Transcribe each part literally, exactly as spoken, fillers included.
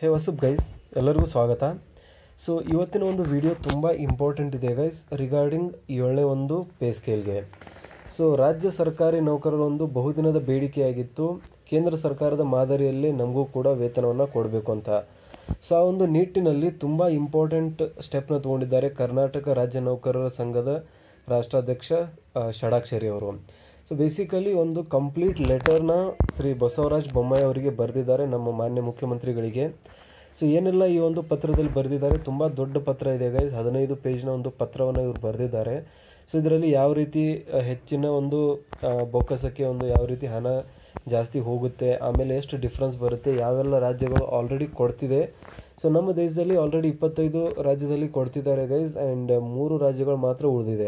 ಹೇ WhatsApp guys, ಎಲ್ಲರಿಗೂ ಸ್ವಾಗತ. So ಇವತ್ತಿನ ಒಂದು ವಿಡಿಯೋ ತುಂಬ ಇಂಪಾರ್ಟೆಂಟ್ ಇದೆ ಗೈಸ್, ರಿಗಾರ್ಡಿಂಗ್ ಏಳನೇ ಒಂದು ಪೇ ಸ್ಕೇಲ್ಗೆ. ಸೊ ರಾಜ್ಯ ಸರ್ಕಾರಿ ನೌಕರರ ಒಂದು ಬಹುದಿನದ ಬೇಡಿಕೆಯಾಗಿತ್ತು, ಕೇಂದ್ರ ಸರ್ಕಾರದ ಮಾದರಿಯಲ್ಲಿ ನಮಗೂ ಕೂಡ ವೇತನವನ್ನು ಕೊಡಬೇಕು ಅಂತ. ಸೊ ಆ ಒಂದು ನಿಟ್ಟಿನಲ್ಲಿ ತುಂಬ ಇಂಪಾರ್ಟೆಂಟ್ ಸ್ಟೆಪ್ನ ತೊಗೊಂಡಿದ್ದಾರೆ ಕರ್ನಾಟಕ ರಾಜ್ಯ ನೌಕರರ ಸಂಘದ ರಾಷ್ಟ್ರಾಧ್ಯಕ್ಷ ಷಡಾಕ್ಷರಿ ಅವರು. ಸೊ ಬೇಸಿಕಲಿ ಒಂದು ಕಂಪ್ಲೀಟ್ ಲೆಟರ್ನ ಶ್ರೀ ಬಸವರಾಜ ಬೊಮ್ಮಾಯಿ ಅವರಿಗೆ ಬರೆದಿದ್ದಾರೆ, ನಮ್ಮ ಮಾನ್ಯ ಮುಖ್ಯಮಂತ್ರಿಗಳಿಗೆ. ಸೊ ಏನೆಲ್ಲ ಈ ಒಂದು ಪತ್ರದಲ್ಲಿ ಬರೆದಿದ್ದಾರೆ, ತುಂಬ ದೊಡ್ಡ ಪತ್ರ ಇದೆ ಗೈಸ್, ಹದಿನೈದು ಪೇಜ್ನ ಒಂದು ಪತ್ರವನ್ನು ಇವರು ಬರೆದಿದ್ದಾರೆ. ಸೊ ಇದರಲ್ಲಿ ಯಾವ ರೀತಿ ಹೆಚ್ಚಿನ ಒಂದು ಬೊಕ್ಕಸಕ್ಕೆ ಒಂದು ಯಾವ ರೀತಿ ಹಣ ಜಾಸ್ತಿ ಹೋಗುತ್ತೆ, ಆಮೇಲೆ ಎಷ್ಟು ಡಿಫ್ರೆನ್ಸ್ ಬರುತ್ತೆ, ಯಾವೆಲ್ಲ ರಾಜ್ಯಗಳು ಆಲ್ರೆಡಿ ಕೊಡ್ತಿದೆ. ಸೊ ನಮ್ಮ ದೇಶದಲ್ಲಿ ಆಲ್ರೆಡಿ ಇಪ್ಪತ್ತೈದು ರಾಜ್ಯದಲ್ಲಿ ಕೊಡ್ತಿದ್ದಾರೆ ಗೈಸ್, ಆ್ಯಂಡ್ ಮೂರು ರಾಜ್ಯಗಳು ಮಾತ್ರ ಉಳಿದಿದೆ.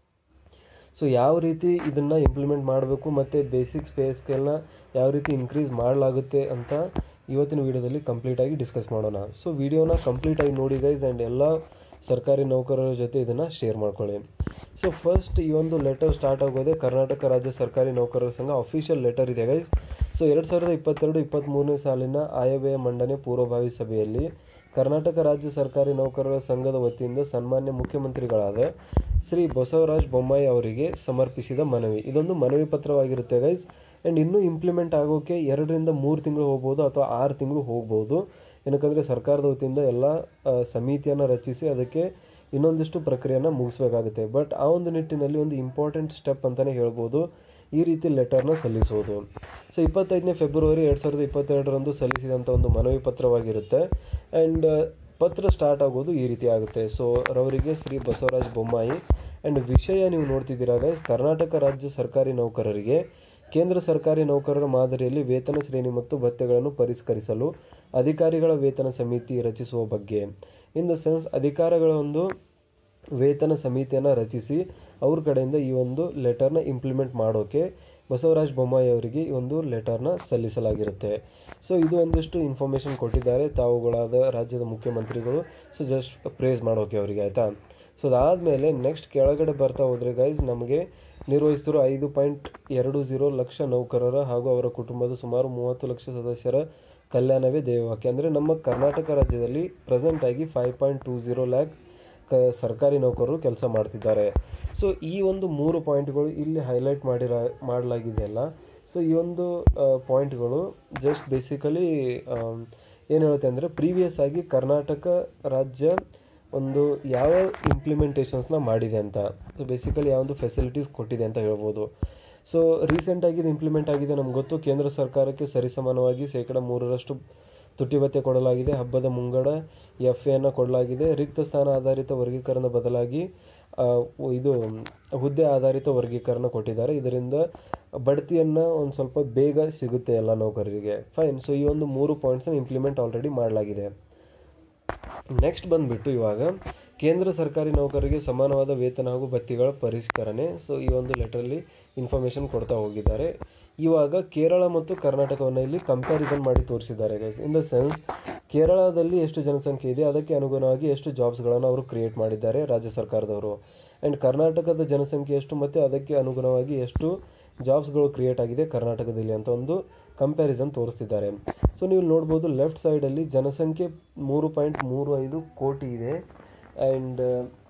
ಸೊ ಯಾವ ರೀತಿ ಇದನ್ನು ಇಂಪ್ಲಿಮೆಂಟ್ ಮಾಡಬೇಕು ಮತ್ತು ಬೇಸಿಕ್ಸ್ ಪೇ ಸ್ಕೇಲ್ನ ಯಾವ ರೀತಿ ಇನ್ಕ್ರೀಸ್ ಮಾಡಲಾಗುತ್ತೆ ಅಂತ ಇವತ್ತಿನ ವೀಡಿಯೋದಲ್ಲಿ ಕಂಪ್ಲೀಟಾಗಿ ಡಿಸ್ಕಸ್ ಮಾಡೋಣ. ಸೊ ವಿಡಿಯೋನ ಕಂಪ್ಲೀಟಾಗಿ ನೋಡಿ ಗೈಸ್, ಆ್ಯಂಡ್ ಎಲ್ಲ ಸರ್ಕಾರಿ ನೌಕರರ ಜೊತೆ ಇದನ್ನು ಶೇರ್ ಮಾಡ್ಕೊಳ್ಳಿ. ಸೊ ಫಸ್ಟ್ ಈ ಒಂದು ಲೆಟರ್ ಸ್ಟಾರ್ಟ್ ಆಗೋದೆ ಕರ್ನಾಟಕ ರಾಜ್ಯ ಸರ್ಕಾರಿ ನೌಕರರ ಸಂಘ ಅಫಿಷಿಯಲ್ ಲೆಟರ್ ಇದೆ ಗೈಸ್. ಸೊ ಎರಡು ಸಾವಿರದ ಇಪ್ಪತ್ತೆರಡು ಇಪ್ಪತ್ತ್ಮೂರನೇ ಸಾಲಿನ ಆಯವ್ಯಯ ಮಂಡನೆ ಪೂರ್ವಭಾವಿ ಸಭೆಯಲ್ಲಿ ಕರ್ನಾಟಕ ರಾಜ್ಯ ಸರ್ಕಾರಿ ನೌಕರರ ಸಂಘದ ವತಿಯಿಂದ ಸನ್ಮಾನ್ಯ ಮುಖ್ಯಮಂತ್ರಿಗಳಾದ ಶ್ರೀ ಬಸವರಾಜ ಬೊಮ್ಮಾಯಿ ಅವರಿಗೆ ಸಮರ್ಪಿಸಿದ ಮನವಿ. ಇದೊಂದು ಮನವಿ ಪತ್ರವಾಗಿರುತ್ತೆ ಗೈಸ್, ಆ್ಯಂಡ್ ಇನ್ನೂ ಇಂಪ್ಲಿಮೆಂಟ್ ಆಗೋಕ್ಕೆ ಎರಡರಿಂದ ಮೂರು ತಿಂಗಳು ಹೋಗ್ಬೋದು ಅಥವಾ ಆರು ತಿಂಗಳು ಹೋಗ್ಬೋದು. ಏನಕ್ಕಂದರೆ ಸರ್ಕಾರದ ವತಿಯಿಂದ ಎಲ್ಲ ಸಮಿತಿಯನ್ನು ರಚಿಸಿ ಅದಕ್ಕೆ ಇನ್ನೊಂದಿಷ್ಟು ಪ್ರಕ್ರಿಯೆಯನ್ನು ಮುಗಿಸ್ಬೇಕಾಗುತ್ತೆ. ಬಟ್ ಆ ಒಂದು ನಿಟ್ಟಿನಲ್ಲಿ ಒಂದು ಇಂಪಾರ್ಟೆಂಟ್ ಸ್ಟೆಪ್ ಅಂತಲೇ ಹೇಳ್ಬೋದು ಈ ರೀತಿ ಲೆಟರ್ನ ಸಲ್ಲಿಸೋದು. ಸೊ ಇಪ್ಪತ್ತೈದನೇ ಫೆಬ್ರವರಿ ಎರಡು ಸಾವಿರದ ಇಪ್ಪತ್ತೆರಡರಂದು ಸಲ್ಲಿಸಿದಂಥ ಒಂದು ಮನವಿ ಪತ್ರವಾಗಿರುತ್ತೆ. ಆ್ಯಂಡ್ ಪತ್ರ ಸ್ಟಾರ್ಟ್ ಆಗೋದು ಈ ರೀತಿ ಆಗುತ್ತೆ. ಸೊ ರವರಿಗೆ ಶ್ರೀ ಬಸವರಾಜ ಬೊಮ್ಮಾಯಿ, ಆ್ಯಂಡ್ ವಿಷಯ ನೀವು ನೋಡ್ತಿದ್ದೀರಾ ಗೈಸ್, ಕರ್ನಾಟಕ ರಾಜ್ಯ ಸರ್ಕಾರಿ ನೌಕರರಿಗೆ ಕೇಂದ್ರ ಸರ್ಕಾರಿ ನೌಕರರ ಮಾದರಿಯಲ್ಲಿ ವೇತನ ಶ್ರೇಣಿ ಮತ್ತು ಭತ್ಯೆಗಳನ್ನು ಪರಿಷ್ಕರಿಸಲು ಅಧಿಕಾರಿಗಳ ವೇತನ ಸಮಿತಿ ರಚಿಸುವ ಬಗ್ಗೆ. ಇನ್ ದ ಸೆನ್ಸ್ ಅಧಿಕಾರಿಗಳ ಒಂದು ವೇತನ ಸಮಿತಿಯನ್ನು ರಚಿಸಿ ಅವ್ರ ಕಡೆಯಿಂದ ಈ ಒಂದು ಲೆಟರ್ನ ಇಂಪ್ಲಿಮೆಂಟ್ ಮಾಡೋಕ್ಕೆ ಬಸವರಾಜ ಬೊಮ್ಮಾಯಿ ಅವರಿಗೆ ಈ ಒಂದು ಲೆಟರ್ನ ಸಲ್ಲಿಸಲಾಗಿರುತ್ತೆ. ಸೊ ಇದು ಒಂದಿಷ್ಟು ಇನ್ಫಾರ್ಮೇಷನ್ ಕೊಟ್ಟಿದ್ದಾರೆ ತಾವುಗಳಾದ ರಾಜ್ಯದ ಮುಖ್ಯಮಂತ್ರಿಗಳು. ಸೊ ಜಸ್ಟ್ ಪ್ರೇಸ್ ಮಾಡೋಕೆ ಅವರಿಗೆ, ಆಯಿತಾ. ಸೊ ಅದಾದಮೇಲೆ ನೆಕ್ಸ್ಟ್ ಕೆಳಗಡೆ ಬರ್ತಾ ಹೋದರೆ ಗೈಸ್, ನಮಗೆ ನಿರ್ವಹಿಸಿರುವ ಐದು ಪಾಯಿಂಟ್ ಎರಡು ಝೀರೋ ಲಕ್ಷ ನೌಕರರ ಹಾಗೂ ಅವರ ಕುಟುಂಬದ ಸುಮಾರು ಮೂವತ್ತು ಲಕ್ಷ ಸದಸ್ಯರ ಕಲ್ಯಾಣವೇ ಧ್ಯೇಯವಾಕ್ಯ. ಅಂದರೆ ನಮ್ಮ ಕರ್ನಾಟಕ ರಾಜ್ಯದಲ್ಲಿ ಪ್ರೆಸೆಂಟಾಗಿ five point two zero lakh ಕ ಸರ್ಕಾರಿ ನೌಕರರು ಕೆಲಸ ಮಾಡ್ತಿದ್ದಾರೆ. ಸೊ ಈ ಒಂದು ಮೂರು ಪಾಯಿಂಟ್ಗಳು ಇಲ್ಲಿ ಹೈಲೈಟ್ ಮಾಡಿರ ಮಾಡಲಾಗಿದೆಯಲ್ಲ. ಸೊ ಈ ಒಂದು ಪಾಯಿಂಟ್ಗಳು ಜಸ್ಟ್ ಬೇಸಿಕಲಿ ಏನು ಹೇಳುತ್ತೆ ಅಂದರೆ ಪ್ರೀವಿಯಸ್ ಆಗಿ ಕರ್ನಾಟಕ ರಾಜ್ಯ ಒಂದು ಯಾವ ಇಂಪ್ಲಿಮೆಂಟೇಷನ್ಸ್ನ ಮಾಡಿದೆ ಅಂತ, ಸೊ ಬೇಸಿಕಲಿ ಯಾವೊಂದು ಫೆಸಿಲಿಟೀಸ್ ಕೊಟ್ಟಿದೆ ಅಂತ ಹೇಳ್ಬೋದು. ಸೊ ರೀಸೆಂಟಾಗಿ ಇದು ಇಂಪ್ಲಿಮೆಂಟ್ ಆಗಿದೆ ನಮ್ಗೆ ಗೊತ್ತು. ಕೇಂದ್ರ ಸರ್ಕಾರಕ್ಕೆ ಸರಿಸಮಾನವಾಗಿ ಶೇಕಡ ಮೂರರಷ್ಟು ತುಟ್ಟಿ ಭತ್ಯೆ ಕೊಡಲಾಗಿದೆ. ಹಬ್ಬದ ಮುಂಗಡ ಎಫ್ ಎನ್ನು ಕೊಡಲಾಗಿದೆ. ರಿಕ್ತ ಸ್ಥಾನ ಆಧಾರಿತ ವರ್ಗೀಕರಣ ಬದಲಾಗಿ ಇದು ಹುದ್ದೆ ಆಧಾರಿತ ವರ್ಗೀಕರಣ ಕೊಟ್ಟಿದ್ದಾರೆ. ಇದರಿಂದ ಬಡ್ತಿಯನ್ನು ಒಂದು ಸ್ವಲ್ಪ ಬೇಗ ಸಿಗುತ್ತೆ ಎಲ್ಲ ನೌಕರರಿಗೆ. ಫೈನ್. ಸೊ ಈ ಒಂದು ಮೂರು ಪಾಯಿಂಟ್ಸನ್ನು ಇಂಪ್ಲಿಮೆಂಟ್ ಆಲ್ರೆಡಿ ಮಾಡಲಾಗಿದೆ. ನೆಕ್ಸ್ಟ್ ಬಂದುಬಿಟ್ಟು ಇವಾಗ ಕೇಂದ್ರ ಸರ್ಕಾರಿ ನೌಕರರಿಗೆ ಸಮಾನವಾದ ವೇತನ ಹಾಗೂ ಭತ್ಯೆಗಳ ಪರಿಷ್ಕರಣೆ. ಸೊ ಈ ಒಂದು ಲೆಟರಲ್ಲಿ ಇನ್ಫಾರ್ಮೇಷನ್ ಕೊಡ್ತಾ ಹೋಗಿದ್ದಾರೆ. ಇವಾಗ ಕೇರಳ ಮತ್ತು ಕರ್ನಾಟಕವನ್ನು ಇಲ್ಲಿ ಕಂಪ್ಯಾರಿಸನ್ ಮಾಡಿ ತೋರಿಸಿದ್ದಾರೆ ಗೈಸ್. ಇನ್ ದ ಸೆನ್ಸ್ ಕೇರಳದಲ್ಲಿ ಎಷ್ಟು ಜನಸಂಖ್ಯೆ ಇದೆ ಅದಕ್ಕೆ ಅನುಗುಣವಾಗಿ ಎಷ್ಟು ಜಾಬ್ಸ್ಗಳನ್ನು ಅವರು ಕ್ರಿಯೇಟ್ ಮಾಡಿದ್ದಾರೆ ರಾಜ್ಯ ಸರ್ಕಾರದವರು, ಆ್ಯಂಡ್ ಕರ್ನಾಟಕದ ಜನಸಂಖ್ಯೆ ಎಷ್ಟು ಮತ್ತು ಅದಕ್ಕೆ ಅನುಗುಣವಾಗಿ ಎಷ್ಟು ಜಾಬ್ಸ್ಗಳು ಕ್ರಿಯೇಟ್ ಆಗಿದೆ ಕರ್ನಾಟಕದಲ್ಲಿ ಅಂತ ಒಂದು ಕಂಪ್ಯಾರಿಸನ್ ತೋರಿಸ್ತಿದ್ದಾರೆ. ಸೊ ನೀವು ನೋಡ್ಬೋದು ಲೆಫ್ಟ್ ಸೈಡಲ್ಲಿ ಜನಸಂಖ್ಯೆ ಮೂರು ಪಾಯಿಂಟ್ ಮೂರು ಐದು ಕೋಟಿ ಇದೆ, ಆ್ಯಂಡ್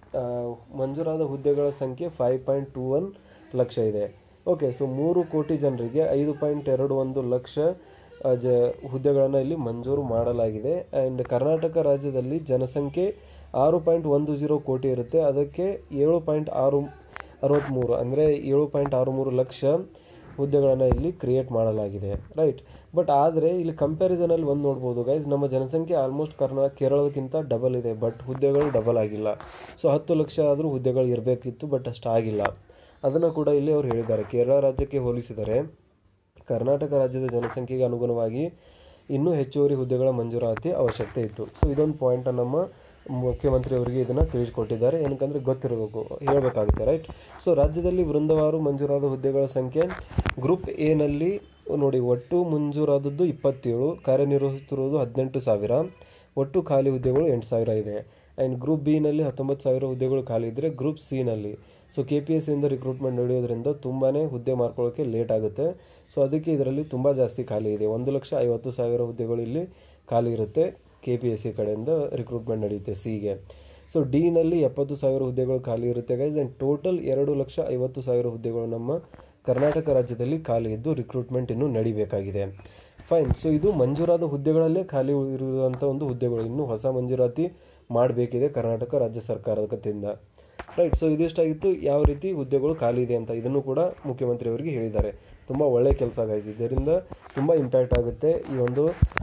ಮಂಜೂರಾದ ಹುದ್ದೆಗಳ ಸಂಖ್ಯೆ five point two one lakh ಇದೆ. ಓಕೆ, ಸೊ ಮೂರು ಕೋಟಿ ಜನರಿಗೆ ಐದು ಪಾಯಿಂಟ್ ಎರಡು ಒಂದು ಲಕ್ಷ ಜ ಹುದ್ದೆಗಳನ್ನು ಇಲ್ಲಿ ಮಂಜೂರು ಮಾಡಲಾಗಿದೆ. ಆ್ಯಂಡ್ ಕರ್ನಾಟಕ ರಾಜ್ಯದಲ್ಲಿ ಜನಸಂಖ್ಯೆ ಆರು ಪಾಯಿಂಟ್ ಒಂದು ಜೀರೋ ಕೋಟಿ ಇರುತ್ತೆ, ಅದಕ್ಕೆ ಏಳು ಪಾಯಿಂಟ್ ಆರು ಅರವತ್ತ್ಮೂರು ಅಂದರೆ ಏಳು ಪಾಯಿಂಟ್ ಆರು ಮೂರು ಲಕ್ಷ ಹುದ್ದೆಗಳನ್ನು ಇಲ್ಲಿ ಕ್ರಿಯೇಟ್ ಮಾಡಲಾಗಿದೆ, ರೈಟ್. ಬಟ್ ಆದರೆ ಇಲ್ಲಿ ಕಂಪ್ಯಾರಿಸನಲ್ಲಿ ಒಂದು ನೋಡ್ಬೋದು ಗೈಸ್, ನಮ್ಮ ಜನಸಂಖ್ಯೆ ಆಲ್ಮೋಸ್ಟ್ ಕರ್ನಾ ಕೇರಳಕ್ಕಿಂತ ಡಬಲ್ ಇದೆ, ಬಟ್ ಹುದ್ದೆಗಳು ಡಬಲ್ ಆಗಿಲ್ಲ. ಸೊ ಹತ್ತು ಲಕ್ಷ ಆದರೂ ಹುದ್ದೆಗಳು ಇರಬೇಕಿತ್ತು, ಬಟ್ ಅಷ್ಟು ಆಗಿಲ್ಲ. ಅದನ್ನು ಕೂಡ ಇಲ್ಲಿ ಅವರು ಹೇಳಿದ್ದಾರೆ. ಕೇರಳ ರಾಜ್ಯಕ್ಕೆ ಹೋಲಿಸಿದರೆ ಕರ್ನಾಟಕ ರಾಜ್ಯದ ಜನಸಂಖ್ಯೆಗೆ ಅನುಗುಣವಾಗಿ ಇನ್ನೂ ಹೆಚ್ಚುವರಿ ಹುದ್ದೆಗಳ ಮಂಜೂರಾತಿ ಅವಶ್ಯಕತೆ ಇತ್ತು. ಸೊ ಇದೊಂದು ಪಾಯಿಂಟನ್ನು ನಮ್ಮ ಮುಖ್ಯಮಂತ್ರಿ ಅವರಿಗೆ ಇದನ್ನು ತಿಳಿಸಿಕೊಟ್ಟಿದ್ದಾರೆ. ಏನಕ್ಕಂದರೆ ಗೊತ್ತಿರಬೇಕು, ಹೇಳಬೇಕಾಗುತ್ತೆ, ರೈಟ್. ಸೊ ರಾಜ್ಯದಲ್ಲಿ ವೃಂದವಾರು ಮಂಜೂರಾದ ಹುದ್ದೆಗಳ ಸಂಖ್ಯೆ ಗ್ರೂಪ್ ಎನಲ್ಲಿ ನೋಡಿ ಒಟ್ಟು ಮಂಜೂರಾದದ್ದು ಇಪ್ಪತ್ತೇಳು, ಕಾರ್ಯನಿರ್ವಹಿಸುತ್ತಿರುವುದು ಹದಿನೆಂಟು ಸಾವಿರ, ಒಟ್ಟು ಖಾಲಿ ಹುದ್ದೆಗಳು ಎಂಟು ಸಾವಿರ ಇದೆ. ಆ್ಯಂಡ್ ಗ್ರೂಪ್ ಬಿನಲ್ಲಿ ಹತ್ತೊಂಬತ್ತು ಸಾವಿರ ಹುದ್ದೆಗಳು ಖಾಲಿ ಇದ್ದರೆ ಗ್ರೂಪ್ ಸಿನಲ್ಲಿ ಸೊ ಕೆ ಪಿ ಎಸ್ ಸಿಯಿಂದ ರಿಕ್ರೂಟ್ಮೆಂಟ್ ನಡೆಯೋದ್ರಿಂದ ತುಂಬಾ ಹುದ್ದೆ ಮಾಡ್ಕೊಳ್ಳೋಕ್ಕೆ ಲೇಟ್ ಆಗುತ್ತೆ. ಸೊ ಅದಕ್ಕೆ ಇದರಲ್ಲಿ ತುಂಬ ಜಾಸ್ತಿ ಖಾಲಿ ಇದೆ. ಒಂದು ಲಕ್ಷ ಐವತ್ತು ಸಾವಿರ ಹುದ್ದೆಗಳು ಇಲ್ಲಿ ಖಾಲಿ ಇರುತ್ತೆ. ಕೆ ಪಿ ಎಸ್ ಸಿ ಕಡೆಯಿಂದ ರಿಕ್ರೂಟ್ಮೆಂಟ್ ನಡೆಯುತ್ತೆ ಸಿಗೆ. ಸೊ ಡಿನಲ್ಲಿ ಎಪ್ಪತ್ತು ಸಾವಿರ ಹುದ್ದೆಗಳು ಖಾಲಿ ಇರುತ್ತೆ ಗೈಸ್. ಆ್ಯಂಡ್ ಟೋಟಲ್ ಎರಡು ಲಕ್ಷ ಐವತ್ತು ಸಾವಿರ ಹುದ್ದೆಗಳು ನಮ್ಮ ಕರ್ನಾಟಕ ರಾಜ್ಯದಲ್ಲಿ ಖಾಲಿ ಇದ್ದು ರಿಕ್ರೂಟ್ಮೆಂಟ್ ಇನ್ನೂ ನಡಿಬೇಕಾಗಿದೆ. ಫೈನ್. ಸೊ ಇದು ಮಂಜೂರಾದ ಹುದ್ದೆಗಳಲ್ಲೇ ಖಾಲಿ ಇರುವಂಥ ಒಂದು ಹುದ್ದೆಗಳು, ಇನ್ನೂ ಹೊಸ ಮಂಜೂರಾತಿ ಮಾಡಬೇಕಿದೆ ಕರ್ನಾಟಕ ರಾಜ್ಯ ಸರ್ಕಾರದ ಕಥೆಯಿಂದ. ರೈಟ್. ಸೊ ಇದಿಷ್ಟಾಗಿತ್ತು ಯಾವ ರೀತಿ ಹುದ್ದೆಗಳು ಖಾಲಿ ಇದೆ ಅಂತ, ಇದನ್ನು ಕೂಡ ಮುಖ್ಯಮಂತ್ರಿಯವರಿಗೆ ಹೇಳಿದ್ದಾರೆ. ತುಂಬ ಒಳ್ಳೆಯ ಕೆಲಸ ಆಗಿದೆ, ಇದರಿಂದ ತುಂಬ ಇಂಪ್ಯಾಕ್ಟ್ ಆಗುತ್ತೆ ಈ ಒಂದು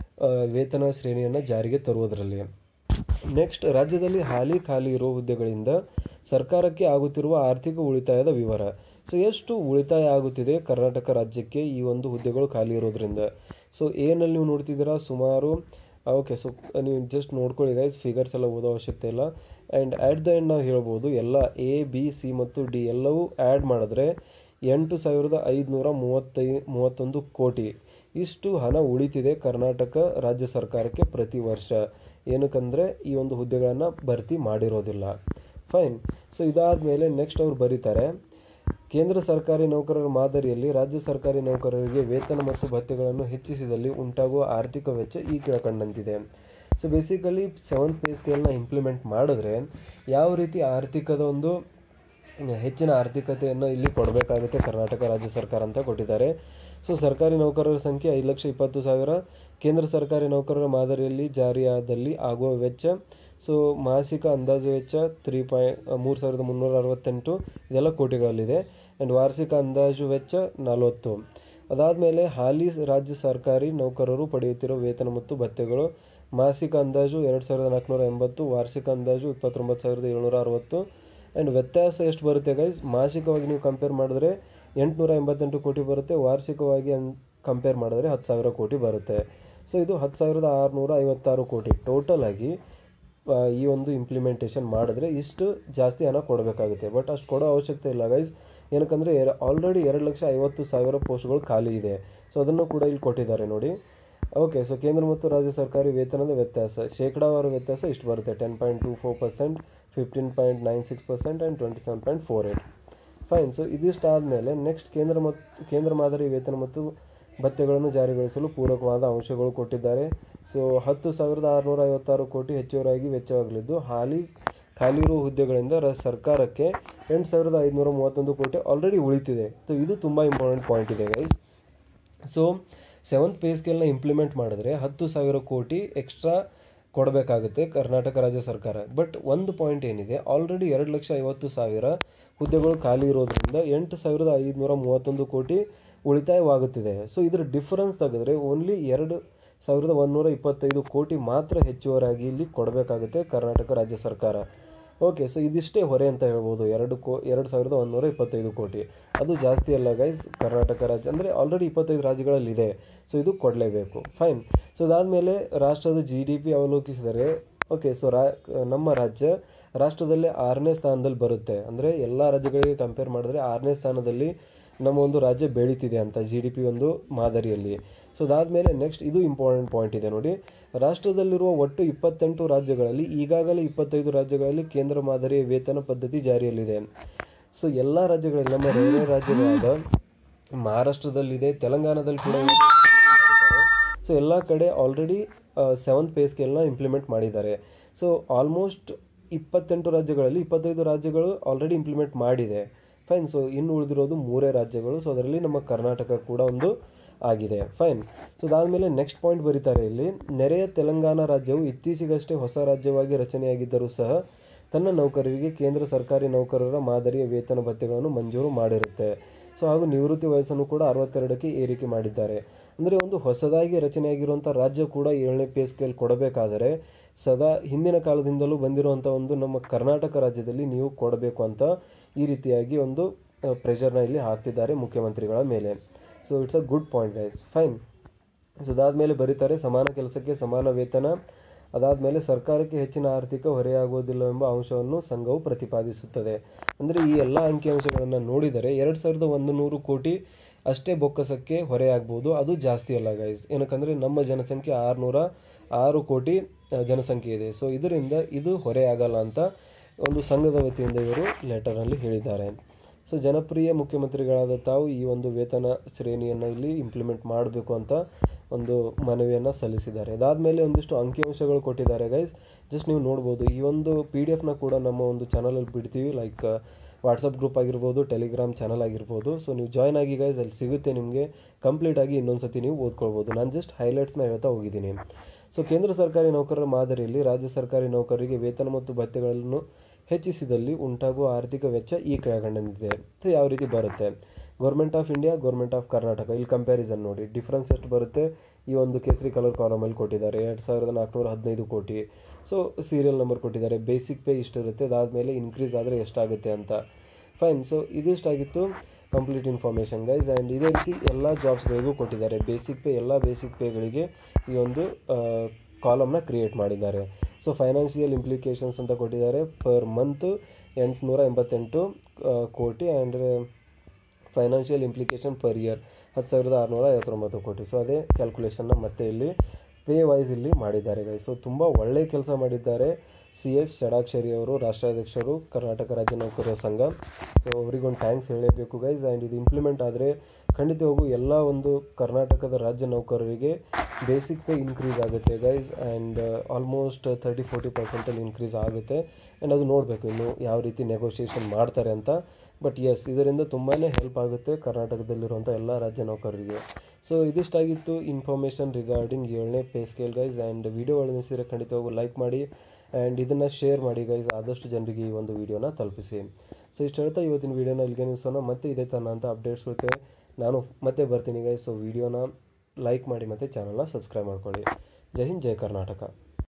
ವೇತನ ಶ್ರೇಣಿಯನ್ನು ಜಾರಿಗೆ ತರುವುದರಲ್ಲಿ. ನೆಕ್ಸ್ಟ್, ರಾಜ್ಯದಲ್ಲಿ ಹಾಲಿ ಖಾಲಿ ಇರುವ ಹುದ್ದೆಗಳಿಂದ ಸರ್ಕಾರಕ್ಕೆ ಆಗುತ್ತಿರುವ ಆರ್ಥಿಕ ಉಳಿತಾಯದ ವಿವರ. ಸೊ ಎಷ್ಟು ಉಳಿತಾಯ ಆಗುತ್ತಿದೆ ಕರ್ನಾಟಕ ರಾಜ್ಯಕ್ಕೆ ಈ ಒಂದು ಹುದ್ದೆಗಳು ಖಾಲಿ ಇರೋದ್ರಿಂದ. ಸೊ ಏನಲ್ಲಿ ನೀವು ನೋಡ್ತಿದ್ದೀರಾ ಸುಮಾರು, ಓಕೆ. ಸೊ ನೀವು ಜಸ್ಟ್ ನೋಡ್ಕೊಳ್ಳಿ ಗೈಸ್, ಫಿಗರ್ಸ್ ಎಲ್ಲ ಓದೋ ಅವಶ್ಯಕತೆ ಇಲ್ಲ. ಆ್ಯಂಡ್ ಆ್ಯಟ್ ದ ಎಂಡ್ ನಾವು ಹೇಳ್ಬೋದು ಎಲ್ಲ ಎ ಬಿ ಸಿ ಮತ್ತು ಡಿ ಎಲ್ಲವೂ ಆ್ಯಡ್ ಮಾಡಿದ್ರೆ ಎಂಟು ಸಾವಿರದ ಐದುನೂರ ಮೂವತ್ತೈ ಮೂವತ್ತೊಂದು ಕೋಟಿ ಇಷ್ಟು ಹಣ ಉಳಿತಿದೆ ಕರ್ನಾಟಕ ರಾಜ್ಯ ಸರ್ಕಾರಕ್ಕೆ ಪ್ರತಿ ವರ್ಷ. ಏನಕ್ಕಂದರೆ ಈ ಒಂದು ಹುದ್ದೆಗಳನ್ನು ಭರ್ತಿ ಮಾಡಿರೋದಿಲ್ಲ. ಫೈನ್. ಸೊ ಇದಾದ ಮೇಲೆ ನೆಕ್ಸ್ಟ್ ಅವ್ರು ಬರೀತಾರೆ, ಕೇಂದ್ರ ಸರ್ಕಾರಿ ನೌಕರರ ಮಾದರಿಯಲ್ಲಿ ರಾಜ್ಯ ಸರ್ಕಾರಿ ನೌಕರರಿಗೆ ವೇತನ ಮತ್ತು ಭತ್ಯೆಗಳನ್ನು ಹೆಚ್ಚಿಸಿದಲ್ಲಿ ಉಂಟಾಗುವ ಆರ್ಥಿಕ ವೆಚ್ಚ ಈ ಕೆಳಕಂಡಂತಿದೆ. ಸೊ ಬೇಸಿಕಲಿ ಸೆವೆಂತ್ ಪೇ ಸ್ಕೇಲ್ನ ಇಂಪ್ಲಿಮೆಂಟ್ ಮಾಡಿದ್ರೆ ಯಾವ ರೀತಿ ಆರ್ಥಿಕದ ಒಂದು ಹೆಚ್ಚಿನ ಆರ್ಥಿಕತೆಯನ್ನು ಇಲ್ಲಿ ಕೊಡಬೇಕಾಗುತ್ತೆ ಕರ್ನಾಟಕ ರಾಜ್ಯ ಸರ್ಕಾರ ಅಂತ ಕೊಟ್ಟಿದ್ದಾರೆ. ಸೊ ಸರ್ಕಾರಿ ನೌಕರರ ಸಂಖ್ಯೆ ಐದು ಲಕ್ಷ ಇಪ್ಪತ್ತು ಸಾವಿರ. ಕೇಂದ್ರ ಸರ್ಕಾರಿ ನೌಕರರ ಮಾದರಿಯಲ್ಲಿ ಜಾರಿಯಾದಲ್ಲಿ ಆಗುವ ವೆಚ್ಚ, ಸೊ ಮಾಸಿಕ ಅಂದಾಜು ವೆಚ್ಚ ತ್ರೀ ಪಾಯಿಂಟ್ ಮೂರು ಸಾವಿರದ ಮುನ್ನೂರ ಅರವತ್ತೆಂಟು ಇದೆಲ್ಲ ಕೋಟಿಗಳಲ್ಲಿದೆ. ಆ್ಯಂಡ್ ವಾರ್ಷಿಕ ಅಂದಾಜು ವೆಚ್ಚ ನಲವತ್ತು. ಅದಾದಮೇಲೆ ಹಾಲಿ ರಾಜ್ಯ ಸರ್ಕಾರಿ ನೌಕರರು ಪಡೆಯುತ್ತಿರುವ ವೇತನ ಮತ್ತು ಭತ್ಯೆಗಳು ಮಾಸಿಕ ಅಂದಾಜು ಎರಡು ಸಾವಿರದ ನಾಲ್ಕುನೂರ ಎಂಬತ್ತು, ವಾರ್ಷಿಕ ಅಂದಾಜು ಇಪ್ಪತ್ತೊಂಬತ್ತು ಸಾವಿರದ ಏಳ್ನೂರ ಅರವತ್ತು. ಆ್ಯಂಡ್ ವ್ಯತ್ಯಾಸ ಎಷ್ಟು ಬರುತ್ತೆ ಗೈಸ್, ಮಾಸಿಕವಾಗಿ ನೀವು ಕಂಪೇರ್ ಮಾಡಿದ್ರೆ ಎಂಟುನೂರ ಎಂಬತ್ತೆಂಟು ಕೋಟಿ ಬರುತ್ತೆ, ವಾರ್ಷಿಕವಾಗಿ ಅನ್ ಕಂಪೇರ್ ಮಾಡಿದ್ರೆ ಹತ್ತು ಸಾವಿರ ಕೋಟಿ ಬರುತ್ತೆ. ಸೊ ಇದು ಹತ್ತು ಸಾವಿರದ ಆರುನೂರ ಐವತ್ತಾರು ಕೋಟಿ ಟೋಟಲ್ ಆಗಿ ಈ ಒಂದು ಇಂಪ್ಲಿಮೆಂಟೇಷನ್ ಮಾಡಿದ್ರೆ ಇಷ್ಟು ಜಾಸ್ತಿ ಹಣ ಕೊಡಬೇಕಾಗುತ್ತೆ. ಬಟ್ ಅಷ್ಟು ಕೊಡೋ ಅವಶ್ಯಕತೆ ಇಲ್ಲ ಗೈಸ್, ಏನಕ್ಕಂದರೆ ಆಲ್ರೆಡಿ ಎರಡು ಲಕ್ಷ ಐವತ್ತು ಸಾವಿರ ಪೋಸ್ಟ್ಗಳು ಖಾಲಿ ಇದೆ. ಸೊ ಅದನ್ನು ಕೂಡ ಇಲ್ಲಿ ಕೊಟ್ಟಿದ್ದಾರೆ ನೋಡಿ. ಓಕೆ. ಸೊ ಕೇಂದ್ರ ಮತ್ತು ರಾಜ್ಯ ಸರ್ಕಾರಿ ವೇತನದ ವ್ಯತ್ಯಾಸ ಶೇಕಡಾವಾರು ವ್ಯತ್ಯಾಸ ಇಷ್ಟು ಬರುತ್ತೆ, ten point two four percent fifteen point nine six percent and twenty seven point four eight. Fine. So ಇದಿಷ್ಟು ಆದಮೇಲೆ ನೆಕ್ಸ್ಟ್ ಕೇಂದ್ರ ಮತ್ತು ಕೇಂದ್ರ ಮಾದರಿ ವೇತನ ಮತ್ತು ಭತ್ಯೆಗಳನ್ನು ಜಾರಿಗೊಳಿಸಲು ಪೂರಕವಾದ ಅಂಶಗಳು ಕೊಟ್ಟಿದ್ದಾರೆ. ಸೊ ಹತ್ತು ಸಾವಿರದ ಆರುನೂರ ಐವತ್ತಾರು ಕೋಟಿ ಹೆಚ್ಚುವರಿಯಾಗಿ ವೆಚ್ಚವಾಗಲಿದ್ದು ಹಾಲಿ ಖಾಲಿ ಇರುವ ಹುದ್ದೆಗಳಿಂದ ರ ಸರ್ಕಾರಕ್ಕೆ ಎಂಟು ಸಾವಿರದ ಐದುನೂರ ಮೂವತ್ತೊಂದು ಕೋಟಿ ಆಲ್ರೆಡಿ ಉಳಿತಿದೆ. ಸೊ ಇದು ತುಂಬ ಇಂಪಾರ್ಟೆಂಟ್ ಪಾಯಿಂಟ್ ಇದೆ ಗೈಸ್. ಸೊ ಸೆವೆಂತ್ ಪೇ ಸ್ಕೇಲ್ನ ಇಂಪ್ಲಿಮೆಂಟ್ ಮಾಡಿದ್ರೆ ಹತ್ತು ಸಾವಿರ ಕೋಟಿ ಎಕ್ಸ್ಟ್ರಾ ಕೊಡಬೇಕಾಗುತ್ತೆ ಕರ್ನಾಟಕ ರಾಜ್ಯ ಸರ್ಕಾರ. ಬಟ್ ಒಂದು ಪಾಯಿಂಟ್ ಏನಿದೆ, ಆಲ್ರೆಡಿ ಎರಡು ಲಕ್ಷ ಐವತ್ತು ಸಾವಿರ ಹುದ್ದೆಗಳು ಖಾಲಿ ಇರೋದ್ರಿಂದ ಎಂಟು ಸಾವಿರದ ಐದುನೂರ ಮೂವತ್ತೊಂದು ಕೋಟಿ ಉಳಿತಾಯವಾಗುತ್ತಿದೆ. ಸೊ ಇದರ ಡಿಫರೆನ್ಸ್ ತೆಗೆದ್ರೆ ಓನ್ಲಿ ಎರಡು ಸಾವಿರದ ಒಂದುನೂರ ಇಪ್ಪತ್ತೈದು ಕೋಟಿ ಮಾತ್ರ ಹೆಚ್ಚುವರಿಯಾಗಿ ಇಲ್ಲಿ ಕೊಡಬೇಕಾಗುತ್ತೆ ಕರ್ನಾಟಕ ರಾಜ್ಯ ಸರ್ಕಾರ. ಓಕೆ. ಸೊ ಇದಿಷ್ಟೇ ಹೊರೆ ಅಂತ ಹೇಳ್ಬೋದು, ಎರಡು ಕೋ ಎರಡು ಸಾವಿರದ ಒಂದುನೂರ ಇಪ್ಪತ್ತೈದು ಕೋಟಿ. ಅದು ಜಾಸ್ತಿ ಅಲ್ಲ ಗೈಸ್, ಕರ್ನಾಟಕ ರಾಜ್ಯ ಅಂದರೆ ಆಲ್ರೆಡಿ ಇಪ್ಪತ್ತೈದು ರಾಜ್ಯಗಳಲ್ಲಿದೆ. ಸೊ ಇದು ಕೊಡಲೇಬೇಕು. ಫೈನ್. ಸೊ ಅದಾದಮೇಲೆ ರಾಷ್ಟ್ರದ ಜಿ ಡಿ ಪಿ ಅವಲೋಕಿಸಿದರೆ, ಓಕೆ. ಸೊ ರಾ ನಮ್ಮ ರಾಜ್ಯ ರಾಷ್ಟ್ರದಲ್ಲೇ ಆರನೇ ಸ್ಥಾನದಲ್ಲಿ ಬರುತ್ತೆ. ಅಂದರೆ ಎಲ್ಲ ರಾಜ್ಯಗಳಿಗೆ ಕಂಪೇರ್ ಮಾಡಿದ್ರೆ ಆರನೇ ಸ್ಥಾನದಲ್ಲಿ ನಮ್ಮ ಒಂದು ರಾಜ್ಯ ಬೆಳೀತಿದೆ ಅಂತ ಜಿ ಡಿ ಪಿ ಒಂದು ಮಾದರಿಯಲ್ಲಿ. ಸೊ ಅದಾದಮೇಲೆ ನೆಕ್ಸ್ಟ್ ಇದು ಇಂಪಾರ್ಟೆಂಟ್ ಪಾಯಿಂಟ್ ಇದೆ ನೋಡಿ, ರಾಷ್ಟ್ರದಲ್ಲಿರುವ ಒಟ್ಟು ಇಪ್ಪತ್ತೆಂಟು ರಾಜ್ಯಗಳಲ್ಲಿ ಈಗಾಗಲೇ ಇಪ್ಪತ್ತೈದು ರಾಜ್ಯಗಳಲ್ಲಿ ಕೇಂದ್ರ ಮಾದರಿಯ ವೇತನ ಪದ್ಧತಿ ಜಾರಿಯಲ್ಲಿದೆ. ಸೊ ಎಲ್ಲ ರಾಜ್ಯಗಳಲ್ಲಿ ನಮ್ಮ ಬೇರೆ ರಾಜ್ಯಗಳಾದ ಮಹಾರಾಷ್ಟ್ರದಲ್ಲಿದೆ, ತೆಲಂಗಾಣದಲ್ಲಿ ಕೂಡ. ಸೊ ಎಲ್ಲ ಕಡೆ ಆಲ್ರೆಡಿ ಸೆವೆಂತ್ ಪೇ ಸ್ಕೇಲ್ನ ಇಂಪ್ಲಿಮೆಂಟ್ ಮಾಡಿದ್ದಾರೆ. ಸೊ ಆಲ್ಮೋಸ್ಟ್ ಇಪ್ಪತ್ತೆಂಟು ರಾಜ್ಯಗಳಲ್ಲಿ ಇಪ್ಪತ್ತೈದು ರಾಜ್ಯಗಳು ಆಲ್ರೆಡಿ ಇಂಪ್ಲಿಮೆಂಟ್ ಮಾಡಿದೆ. ಫೈನ್. ಸೊ ಇನ್ನು ಉಳಿದಿರೋದು ಮೂರೇ ರಾಜ್ಯಗಳು. ಸೊ ಅದರಲ್ಲಿ ನಮ್ಮ ಕರ್ನಾಟಕ ಕೂಡ ಒಂದು ಆಗಿದೆ. ಫೈನ್. ಸೊ ಅದಾದಮೇಲೆ ನೆಕ್ಸ್ಟ್ ಪಾಯಿಂಟ್ ಬರೀತಾರೆ ಇಲ್ಲಿ, ನೆರೆಯ ತೆಲಂಗಾಣ ರಾಜ್ಯವು ಇತ್ತೀಚೆಗಷ್ಟೇ ಹೊಸ ರಾಜ್ಯವಾಗಿ ರಚನೆಯಾಗಿದ್ದರೂ ಸಹ ತನ್ನ ನೌಕರರಿಗೆ ಕೇಂದ್ರ ಸರ್ಕಾರಿ ನೌಕರರ ಮಾದರಿಯ ವೇತನ ಭತ್ಯೆಗಳನ್ನು ಮಂಜೂರು ಮಾಡಿರುತ್ತೆ. ಸೊ ಹಾಗೂ ನಿವೃತ್ತಿ ವಯಸ್ಸನ್ನು ಕೂಡ ಅರವತ್ತೆರಡಕ್ಕೆ ಏರಿಕೆ ಮಾಡಿದ್ದಾರೆ. ಅಂದರೆ ಒಂದು ಹೊಸದಾಗಿ ರಚನೆಯಾಗಿರುವಂಥ ರಾಜ್ಯ ಕೂಡ ಏಳನೇ ಪೇ ಸ್ಕೇಲ್ ಕೊಡಬೇಕಾದರೆ ಸದಾ ಹಿಂದಿನ ಕಾಲದಿಂದಲೂ ಬಂದಿರುವಂಥ ಒಂದು ನಮ್ಮ ಕರ್ನಾಟಕ ರಾಜ್ಯದಲ್ಲಿ ನೀವು ಕೊಡಬೇಕು ಅಂತ ಈ ರೀತಿಯಾಗಿ ಒಂದು ಪ್ರೆಷರ್ನ ಇಲ್ಲಿ ಹಾಕ್ತಿದ್ದಾರೆ ಮುಖ್ಯಮಂತ್ರಿಗಳ ಮೇಲೆ. So it's a good point guys. Fine. So ಅದಾದಮೇಲೆ ಬರೀತಾರೆ ಸಮಾನ ಕೆಲಸಕ್ಕೆ ಸಮಾನ ವೇತನ. ಅದಾದಮೇಲೆ ಸರ್ಕಾರಕ್ಕೆ ಹೆಚ್ಚಿನ ಆರ್ಥಿಕ ಹೊರೆಯಾಗುವುದಿಲ್ಲವೆಂಬ ಅಂಶವನ್ನು ಸಂಘವು ಪ್ರತಿಪಾದಿಸುತ್ತದೆ. ಅಂದರೆ ಈ ಎಲ್ಲ ಅಂಕಿಅಂಶಗಳನ್ನು ನೋಡಿದರೆ ಎರಡು ಸಾವಿರದ ಒಂದು ನೂರು ಕೋಟಿ ಅಷ್ಟೇ ಬೊಕ್ಕಸಕ್ಕೆ ಹೊರೆಯಾಗ್ಬೋದು, ಅದು ಜಾಸ್ತಿ ಅಲ್ಲ ಗೈಸ್. ಏನಕ್ಕಂದರೆ ನಮ್ಮ ಜನಸಂಖ್ಯೆ ಆರುನೂರ ಆರು ಕೋಟಿ ಜನಸಂಖ್ಯೆ ಇದೆ. ಸೊ ಇದರಿಂದ ಇದು ಹೊರೆ ಆಗಲ್ಲ ಅಂತ ಒಂದು ಸಂಘದ ವತಿಯಿಂದ ಇವರು ಲೆಟರ್ನಲ್ಲಿ ಹೇಳಿದ್ದಾರೆ. ಸೊ ಜನಪ್ರಿಯ ಮುಖ್ಯಮಂತ್ರಿಗಳಾದ ತಾವು ಈ ಒಂದು ವೇತನ ಶ್ರೇಣಿಯನ್ನು ಇಲ್ಲಿ ಇಂಪ್ಲಿಮೆಂಟ್ ಮಾಡಬೇಕು ಅಂತ ಒಂದು ಮನವಿಯನ್ನು ಸಲ್ಲಿಸಿದ್ದಾರೆ. ಅದಾದಮೇಲೆ ಒಂದಿಷ್ಟು ಅಂಕಿಅಂಶಗಳು ಕೊಟ್ಟಿದ್ದಾರೆ ಗೈಸ್. ಜಸ್ಟ್ ನೀವು ನೋಡ್ಬೋದು. ಈ ಒಂದು ಪಿ ಡಿ ಎಫ್ನ ಕೂಡ ನಮ್ಮ ಒಂದು ಚಾನಲಲ್ಲಿ ಬಿಡ್ತೀವಿ, ಲೈಕ್ ವಾಟ್ಸಪ್ ಗ್ರೂಪ್ ಆಗಿರ್ಬೋದು, ಟೆಲಿಗ್ರಾಮ್ ಚಾನಲ್ ಆಗಿರ್ಬೋದು. ಸೊ ನೀವು ಜಾಯ್ನ್ ಆಗಿ ಗೈಸ್, ಅಲ್ಲಿ ಸಿಗುತ್ತೆ ನಿಮಗೆ ಕಂಪ್ಲೀಟಾಗಿ. ಇನ್ನೊಂದು ಸತಿ ನೀವು ಓದ್ಕೊಳ್ಬೋದು. ನಾನು ಜಸ್ಟ್ ಹೈಲೈಟ್ಸ್ನ ಹೇಳ್ತಾ ಹೋಗಿದ್ದೀನಿ. ಸೊ ಕೇಂದ್ರ ಸರ್ಕಾರಿ ನೌಕರರ ಮಾದರಿಯಲ್ಲಿ ರಾಜ್ಯ ಸರ್ಕಾರಿ ನೌಕರರಿಗೆ ವೇತನ ಮತ್ತು ಭತ್ಯೆಗಳನ್ನು ಹೆಚ್ಚಿಸಿದಲ್ಲಿ ಉಂಟಾಗುವ ಆರ್ಥಿಕ ವೆಚ್ಚ ಈ ಕೆಳಕಂಡಂತಿದೆ. ಸೊ ಯಾವ ರೀತಿ ಬರುತ್ತೆ? Government of India, government of Karnataka, ಇಲ್ಲಿ ಕಂಪ್ಯಾರಿಸನ್ ನೋಡಿ. ಡಿಫ್ರೆನ್ಸ್ ಎಷ್ಟು ಬರುತ್ತೆ? ಈ ಒಂದು ಕೇಸರಿ ಕಲರ್ ಕಾಲಮಲ್ಲಿ ಕೊಟ್ಟಿದ್ದಾರೆ ಎರಡು ಸಾವಿರದ ನಾಲ್ಕುನೂರ ಹದಿನೈದು ಕೋಟಿ. ಸೊ ಸೀರಿಯಲ್ ನಂಬರ್ ಕೊಟ್ಟಿದ್ದಾರೆ. ಬೇಸಿಕ್ ಪೇ ಇಷ್ಟಿರುತ್ತೆ, ಅದಾದಮೇಲೆ ಇನ್ಕ್ರೀಸ್ ಆದರೆ ಎಷ್ಟಾಗುತ್ತೆ ಅಂತ. ಫೈನ್. ಸೊ ಇದಿಷ್ಟಾಗಿತ್ತು ಕಂಪ್ಲೀಟ್ ಇನ್ಫಾರ್ಮೇಷನ್ ಗೈಸ್. ಆ್ಯಂಡ್ ಇದೇ ರೀತಿ ಎಲ್ಲ ಜಾಬ್ಸ್ಗಳಿಗೂ ಕೊಟ್ಟಿದ್ದಾರೆ. ಬೇಸಿಕ್ ಪೇ, ಎಲ್ಲ ಬೇಸಿಕ್ ಪೇಗಳಿಗೆ ಈ ಒಂದು ಕಾಲಮ್ನ ಕ್ರಿಯೇಟ್ ಮಾಡಿದ್ದಾರೆ. ಸೊ ಫೈನಾನ್ಷಿಯಲ್ ಇಂಪ್ಲಿಕೇಶನ್ಸ್ ಅಂತ ಕೊಟ್ಟಿದ್ದಾರೆ. ಪರ್ ಮಂತ್ ಎಂಟುನೂರ ಎಂಬತ್ತೆಂಟು ಕೋಟಿ and financial implication per year ಹತ್ತು ಸಾವಿರದ ಆರುನೂರ ಐವತ್ತೊಂಬತ್ತು ಕೋಟಿ. ಸೊ ಅದೇ ಕ್ಯಾಲ್ಕುಲೇಷನ್ನ ಮತ್ತೆ ಇಲ್ಲಿ ಪೇ ವೈಸ್ ಇಲ್ಲಿ ಮಾಡಿದ್ದಾರೆ ಗೈಸ್. ಸೊ ತುಂಬ ಒಳ್ಳೆ ಕೆಲಸ ಮಾಡಿದ್ದಾರೆ ಸಿ ಎಸ್ ಷಡಾಕ್ಷರಿ ಅವರು, ರಾಷ್ಟ್ರಾಧ್ಯಕ್ಷರು, ಕರ್ನಾಟಕ ರಾಜ್ಯ ನೌಕರರ ಸಂಘ. ಸೊ ಅವರಿಗೊಂದು ಥ್ಯಾಂಕ್ಸ್ ಹೇಳಲೇಬೇಕು ಗೈಸ್. ಆ್ಯಂಡ್ ಇದು ಇಂಪ್ಲಿಮೆಂಟ್ ಆದರೆ ಖಂಡಿತವಾಗೂ ಎಲ್ಲ ಒಂದು ಕರ್ನಾಟಕದ ರಾಜ್ಯ ನೌಕರರಿಗೆ ಬೇಸಿಕ್ ಪೇ ಇನ್ಕ್ರೀಸ್ ಆಗುತ್ತೆ guys. And almost thirty forty ಪರ್ಸೆಂಟಲ್ಲಿ ಇನ್ಕ್ರೀಸ್ ಆಗುತ್ತೆ. ಆ್ಯಂಡ್ ಅದು ನೋಡಬೇಕು ಇನ್ನು ಯಾವ ರೀತಿ ನೆಗೋಷಿಯೇಷನ್ ಮಾಡ್ತಾರೆ ಅಂತ. ಬಟ್ ಎಸ್, ಇದರಿಂದ ತುಂಬಾ ಹೆಲ್ಪ್ ಆಗುತ್ತೆ ಕರ್ನಾಟಕದಲ್ಲಿರುವಂಥ ಎಲ್ಲ ರಾಜ್ಯ ನೌಕರರಿಗೆ. ಸೊ ಇದಿಷ್ಟಾಗಿತ್ತು ಇನ್ಫಾರ್ಮೇಷನ್ ರಿಗಾರ್ಡಿಂಗ್ ಏಳನೇ pay scale guys. And video ಒಳ್ಳೆನಿಸಿದರೆ ಖಂಡಿತವಾಗೂ ಲೈಕ್ ಮಾಡಿ ಆ್ಯಂಡ್ ಇದನ್ನು ಶೇರ್ ಮಾಡಿ ಗೈಸ್. ಆದಷ್ಟು ಜನರಿಗೆ ಈ ಒಂದು ವಿಡಿಯೋನ ತಲುಪಿಸಿ. ಸೊ ಇಷ್ಟು ಹೇಳ್ತಾ ಇವತ್ತಿನ ವೀಡಿಯೋನ ಇಲ್ಲಿಗೆ ನಿಲ್ಲಿಸೋಣ. ಮತ್ತೆ ಇದೇ ಥರ ಅಂತ ಅಪ್ಡೇಟ್ಸ್ ಇರುತ್ತೆ, ನಾನು ಮತ್ತೆ ಬರ್ತೀನಿ ಗೈಸ್. ಸೊ ವಿಡಿಯೋನ ಲೈಕ್ ಮಾಡಿ ಮತ್ತು ಚಾನಲ್ನ ಸಬ್ಸ್ಕ್ರೈಬ್ ಮಾಡ್ಕೊಳ್ಳಿ. ಜೈ ಹಿಂದ್, ಜೈ ಕರ್ನಾಟಕ.